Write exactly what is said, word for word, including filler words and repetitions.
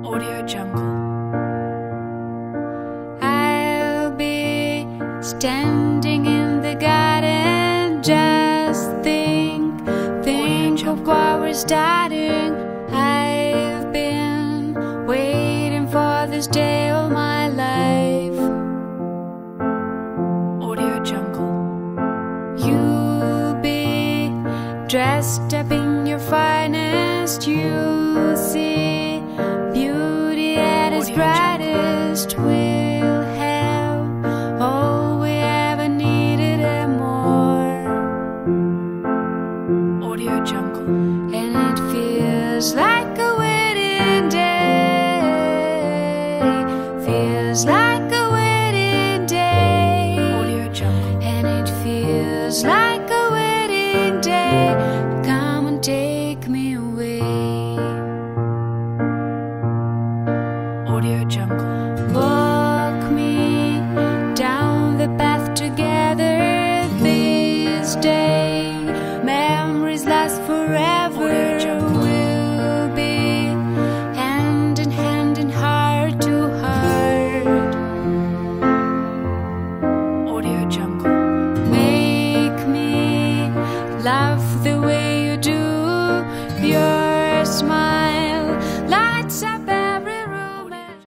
Audio Jungle. I'll be standing in the garden, just think, think of what we're starting. I've been waiting for this day all my life. Audio Jungle. You'll be dressed up in your finest, you'll see beauty at its brightest.